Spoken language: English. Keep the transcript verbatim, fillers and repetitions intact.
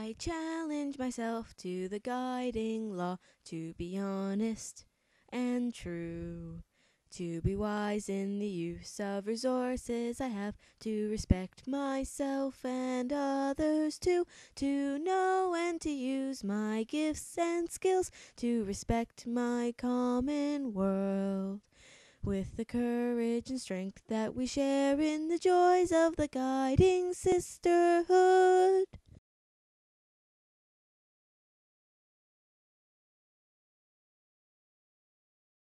I challenge myself to the guiding law, to be honest and true, to be wise in the use of resources I have, to respect myself and others too, to know when to use my gifts and skills, to respect my common world with the courage and strength that we share in the joys of the guiding sisterhood.